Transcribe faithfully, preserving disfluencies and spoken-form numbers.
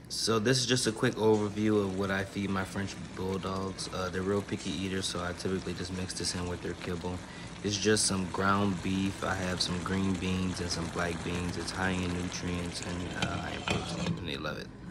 So this is just a quick overview of what I feed my French Bulldogs. Uh, they're real picky eaters, so I typically just mix this in with their kibble. It's just some ground beef. I have some green beans and some black beans. It's high in nutrients and uh, high in protein, and they love it.